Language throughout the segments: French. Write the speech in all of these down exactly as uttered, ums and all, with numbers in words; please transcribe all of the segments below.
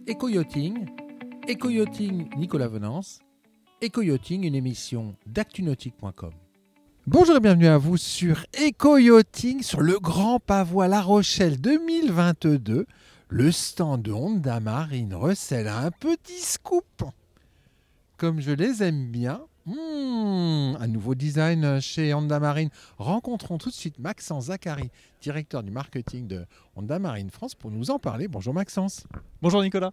Éco-yachting, Éco-yachting Nicolas Venance, Éco-yachting, une émission d'actunautique point com. Bonjour et bienvenue à vous sur Éco-yachting, sur le Grand Pavois La Rochelle deux mille vingt-deux. Le stand de Honda Marine recèle un petit scoop. Comme je les aime bien, hmm, un nouveau design chez Honda Marine. Rencontrons tout de suite Maxence Zachary, directeur du marketing de Honda Marine France, pour nous en parler. Bonjour Maxence. Bonjour Nicolas.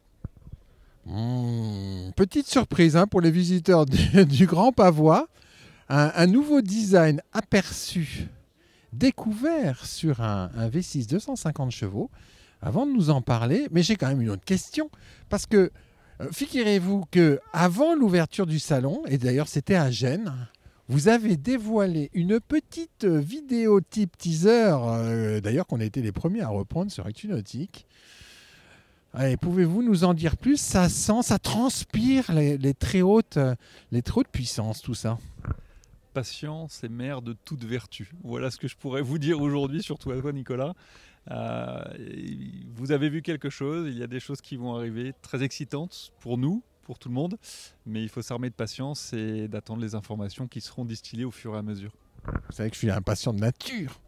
Mmh, petite surprise hein, pour les visiteurs du, du Grand Pavois. Un, un nouveau design aperçu, découvert sur un, un V six deux cent cinquante chevaux. Avant de nous en parler, mais j'ai quand même une autre question. Parce que, euh, figurez-vous qu'avant l'ouverture du salon, et d'ailleurs c'était à Gênes, vous avez dévoilé une petite vidéo type teaser, euh, d'ailleurs qu'on a été les premiers à reprendre sur ActuNautique. Allez, pouvez-vous nous en dire plus? Ça sent, ça transpire les, les, très hautes, les très hautes puissances, tout ça. Patience est mère de toute vertu. Voilà ce que je pourrais vous dire aujourd'hui, surtout à toi Nicolas. Euh, vous avez vu quelque chose, il y a des choses qui vont arriver très excitantes pour nous, pour tout le monde, mais il faut s'armer de patience et d'attendre les informations qui seront distillées au fur et à mesure. Vous savez que je suis impatient de nature.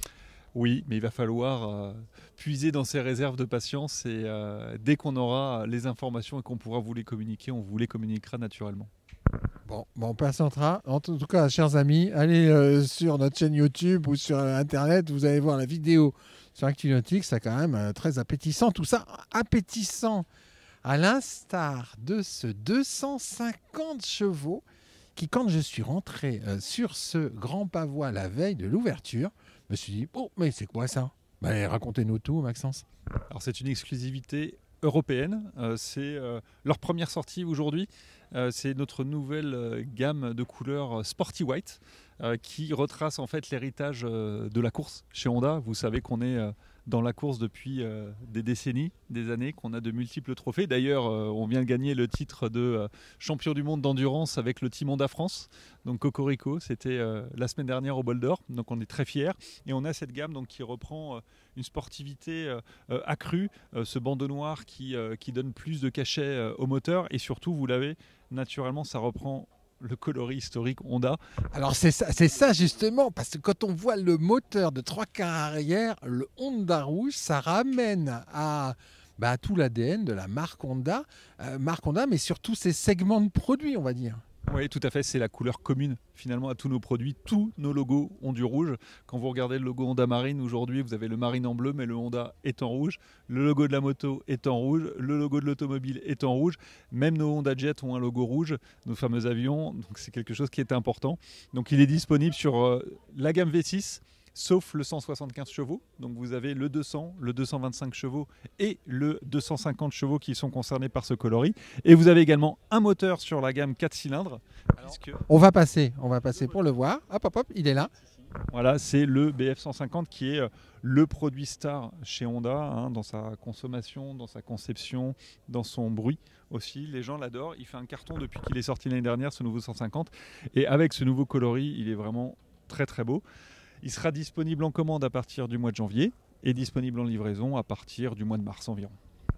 Oui, mais il va falloir euh, puiser dans ces réserves de patience et euh, dès qu'on aura les informations et qu'on pourra vous les communiquer, on vous les communiquera naturellement. Bon, bon, on patientera. En tout cas, chers amis, allez euh, sur notre chaîne YouTube ou sur euh, Internet, vous allez voir la vidéo sur ActuNautique, c'est quand même euh, très appétissant. Tout ça appétissant, à l'instar de ce deux cent cinquante chevaux qui, quand je suis rentré euh, sur ce Grand Pavois la veille de l'ouverture, je me suis dit, oh, mais c'est quoi ça? Bah, allez, racontez-nous tout, Maxence. Alors, c'est une exclusivité européenne. Euh, c'est euh, leur première sortie aujourd'hui. Euh, c'est notre nouvelle euh, gamme de couleurs euh, Sporty White euh, qui retrace en fait l'héritage euh, de la course chez Honda. Vous savez qu'on est euh, dans la course depuis euh, des décennies, des années, qu'on a de multiples trophées. D'ailleurs, euh, on vient de gagner le titre de euh, champion du monde d'endurance avec le Team Honda France. Donc Cocorico, c'était euh, la semaine dernière au Bol d'Or. Donc on est très fiers. Et on a cette gamme donc, qui reprend euh, une sportivité euh, euh, accrue, euh, ce bandeau noir qui, euh, qui donne plus de cachet euh, au moteur. Et surtout, vous l'avez, naturellement, ça reprend le coloris historique Honda. Alors c'est ça, c'est ça justement, parce que quand on voit le moteur de trois quarts arrière, le Honda rouge, ça ramène à, bah, à tout l'A D N de la marque Honda, euh, marque Honda, mais surtout ses segments de produits, on va dire. Oui, tout à fait, c'est la couleur commune finalement à tous nos produits. Tous nos logos ont du rouge. Quand vous regardez le logo Honda Marine, aujourd'hui vous avez le Marine en bleu, mais le Honda est en rouge. Le logo de la moto est en rouge. Le logo de l'automobile est en rouge. Même nos Honda Jet ont un logo rouge, nos fameux avions. Donc c'est quelque chose qui est important. Donc il est disponible sur euh, la gamme V six, sauf le cent soixante-quinze chevaux. Donc vous avez le deux cents, le deux cent vingt-cinq chevaux et le deux cent cinquante chevaux qui sont concernés par ce coloris. Et vous avez également un moteur sur la gamme quatre cylindres. Alors, puisque... On va passer, on va passer pour le voir. Hop, hop, hop, il est là. Voilà, c'est le B F cent cinquante qui est le produit star chez Honda, hein, dans sa consommation, dans sa conception, dans son bruit aussi. Les gens l'adorent. Il fait un carton depuis qu'il est sorti l'année dernière, ce nouveau cent cinquante. Et avec ce nouveau coloris, il est vraiment très très beau. Il sera disponible en commande à partir du mois de janvier et disponible en livraison à partir du mois de mars environ.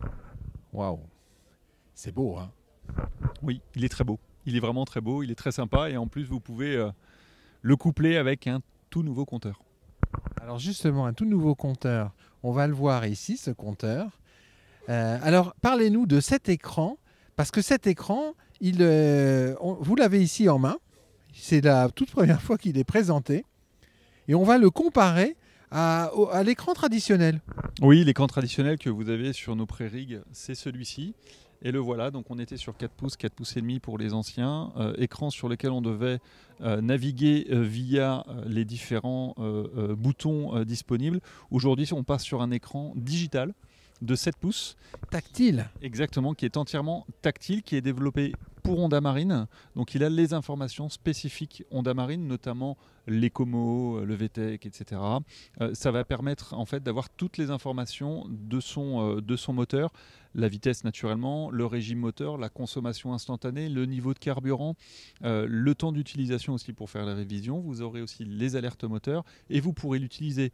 Waouh, c'est beau, hein? Oui, il est très beau. Il est vraiment très beau, il est très sympa et en plus vous pouvez euh, le coupler avec un tout nouveau compteur. Alors justement, un tout nouveau compteur, on va le voir ici, ce compteur. Euh, alors parlez-nous de cet écran, parce que cet écran, il, euh, on, vous l'avez ici en main. C'est la toute première fois qu'il est présenté. Et on va le comparer à, à l'écran traditionnel. Oui, l'écran traditionnel que vous avez sur nos pré-rigs, c'est celui-ci. Et le voilà, donc on était sur quatre pouces, quatre pouces et demi pour les anciens, euh, écran sur lequel on devait euh, naviguer euh, via euh, les différents euh, euh, boutons euh, disponibles. Aujourd'hui, on passe sur un écran digital de sept pouces. Tactile. Exactement, qui est entièrement tactile, qui est développé pour Honda Marine. Donc il a les informations spécifiques Honda Marine, notamment l'Ecomo, le V TEC, et cetera. Euh, ça va permettre en fait d'avoir toutes les informations de son, euh, de son moteur, la vitesse naturellement, le régime moteur, la consommation instantanée, le niveau de carburant, euh, le temps d'utilisation aussi pour faire la révision. Vous aurez aussi les alertes moteurs et vous pourrez l'utiliser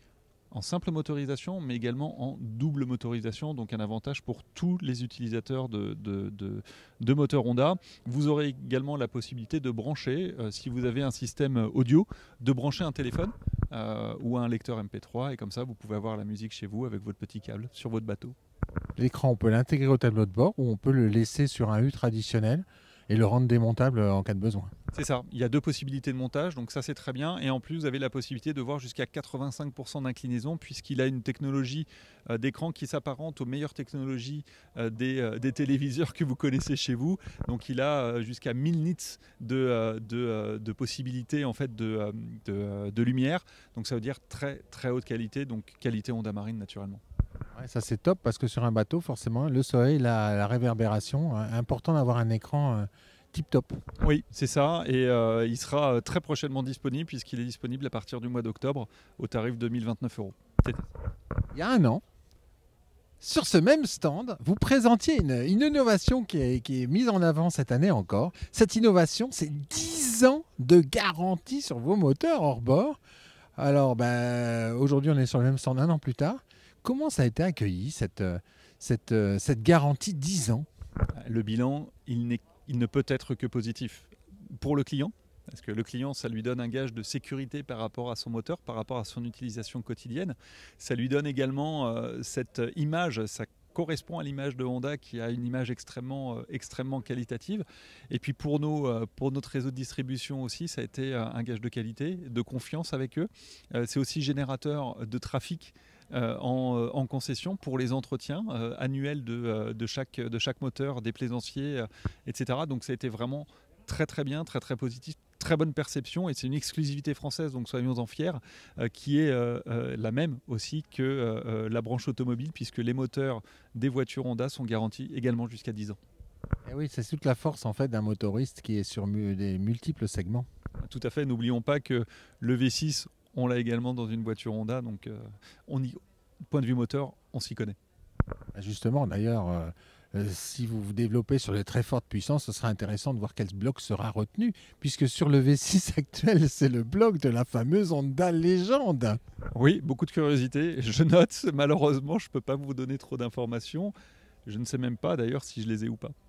en simple motorisation, mais également en double motorisation, donc un avantage pour tous les utilisateurs de, de, de, de moteurs Honda. Vous aurez également la possibilité de brancher, euh, si vous avez un système audio, de brancher un téléphone euh, ou un lecteur M P trois, et comme ça vous pouvez avoir la musique chez vous avec votre petit câble sur votre bateau. L'écran, on peut l'intégrer au tableau de bord ou on peut le laisser sur un U traditionnel et le rendre démontable en cas de besoin. C'est ça, il y a deux possibilités de montage, donc ça c'est très bien. Et en plus, vous avez la possibilité de voir jusqu'à quatre-vingt-cinq pour cent d'inclinaison, puisqu'il a une technologie euh, d'écran qui s'apparente aux meilleures technologies euh, des, euh, des téléviseurs que vous connaissez chez vous. Donc il a euh, jusqu'à mille nits de, euh, de, euh, de possibilités en fait, de, euh, de, euh, de lumière. Donc ça veut dire très très haute qualité, donc qualité Honda Marine naturellement. Ouais, ça c'est top parce que sur un bateau, forcément, le soleil, la, la réverbération, hein, important d'avoir un écran euh, tip top. Oui, c'est ça, et euh, il sera très prochainement disponible puisqu'il est disponible à partir du mois d'octobre au tarif de mille vingt-neuf euros. Il y a un an, sur ce même stand, vous présentiez une, une innovation qui est, qui est mise en avant cette année encore. Cette innovation, c'est dix ans de garantie sur vos moteurs hors bord. Alors, ben, aujourd'hui, on est sur le même stand un an plus tard. Comment ça a été accueilli, cette, cette, cette garantie dix ans? Le bilan, il, n'est, il ne peut être que positif pour le client, parce que le client, ça lui donne un gage de sécurité par rapport à son moteur, par rapport à son utilisation quotidienne. Ça lui donne également euh, cette image, ça correspond à l'image de Honda qui a une image extrêmement, euh, extrêmement qualitative. Et puis pour, nos, euh, pour notre réseau de distribution aussi, ça a été euh, un gage de qualité, de confiance avec eux. Euh, c'est aussi générateur de trafic Euh, en, euh, en concession pour les entretiens euh, annuels de, euh, de, chaque, de chaque moteur, des plaisanciers, euh, et cetera. Donc ça a été vraiment très très bien, très très positif, très bonne perception, et c'est une exclusivité française, donc soyons-en fiers, euh, qui est euh, euh, la même aussi que euh, la branche automobile, puisque les moteurs des voitures Honda sont garantis également jusqu'à dix ans. Et oui, c'est toute la force en fait d'un motoriste qui est sur mu- des multiples segments. Tout à fait, n'oublions pas que le V six, on l'a également dans une voiture Honda, donc euh, on y, point de vue moteur, on s'y connaît. Justement, d'ailleurs, euh, euh, si vous vous développez sur les très fortes puissances, ce sera intéressant de voir quel bloc sera retenu, puisque sur le V six actuel, c'est le bloc de la fameuse Honda Légende. Oui, beaucoup de curiosité. Je note, malheureusement, je ne peux pas vous donner trop d'informations. Je ne sais même pas d'ailleurs si je les ai ou pas.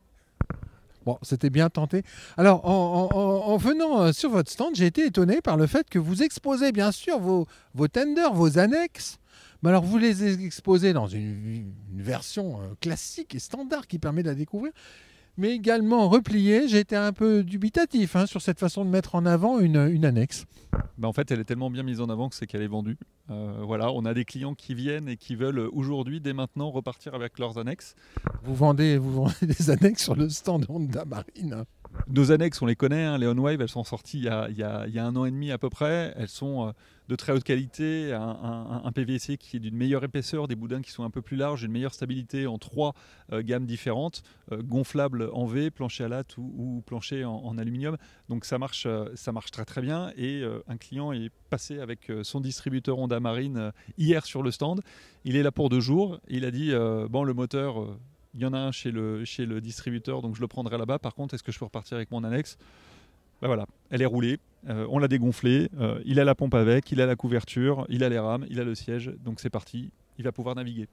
Bon, c'était bien tenté. Alors, en, en- en venant sur votre stand, j'ai été étonné par le fait que vous exposez bien sûr vos, vos tenders, vos annexes. Mais alors, vous les exposez dans une, une version euh, classique et standard qui permet de la découvrir, mais également repliée. J'ai été un peu dubitatif hein, sur cette façon de mettre en avant une, une annexe. Ben en fait, elle est tellement bien mise en avant que c'est qu'elle est vendue. Euh, voilà, on a des clients qui viennent et qui veulent aujourd'hui, dès maintenant, repartir avec leurs annexes. Vous vendez, vous vendez des annexes sur le stand Honda Marine. Nos annexes, on les connaît, hein, les OnWave, elles sont sorties il y, a, il, y a, il y a un an et demi à peu près. Elles sont euh, de très haute qualité, un, un, un P V C qui est d'une meilleure épaisseur, des boudins qui sont un peu plus larges, une meilleure stabilité en trois euh, gammes différentes, euh, gonflable en V, plancher à latte ou, ou plancher en, en aluminium. Donc ça marche, euh, ça marche très très bien, et euh, un client est passé avec euh, son distributeur Honda Marine euh, hier sur le stand. Il est là pour deux jours. Il a dit euh, bon, le moteur... Euh, il y en a un chez le, chez le distributeur, donc je le prendrai là-bas. Par contre, est-ce que je peux repartir avec mon annexe? Ben voilà, elle est roulée, euh, on l'a dégonflée, euh, il a la pompe avec, il a la couverture, il a les rames, il a le siège, donc c'est parti, il va pouvoir naviguer.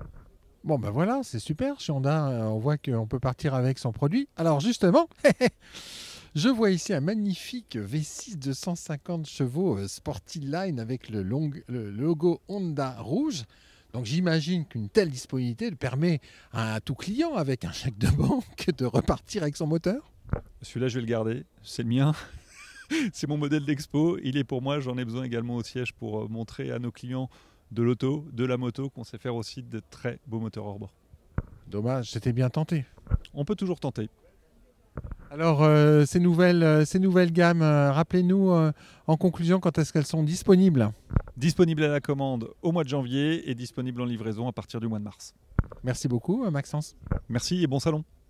Bon ben voilà, c'est super. Chez Honda, euh, on voit qu'on peut partir avec son produit. Alors justement, je vois ici un magnifique V six de cent cinquante chevaux euh, Sportyline avec le, long, le logo Honda rouge. Donc j'imagine qu'une telle disponibilité permet à tout client avec un chèque de banque de repartir avec son moteur. Celui-là, je vais le garder, c'est le mien. C'est mon modèle d'expo, il est pour moi, j'en ai besoin également au siège pour montrer à nos clients de l'auto, de la moto, qu'on sait faire aussi de très beaux moteurs hors bord. Dommage, c'était bien tenté. On peut toujours tenter. Alors, euh, ces, nouvelles, euh, ces nouvelles gammes, euh, rappelez-nous euh, en conclusion quand est-ce qu'elles sont disponibles? Disponible à la commande au mois de janvier et disponible en livraison à partir du mois de mars. Merci beaucoup, Maxence. Merci et bon salon.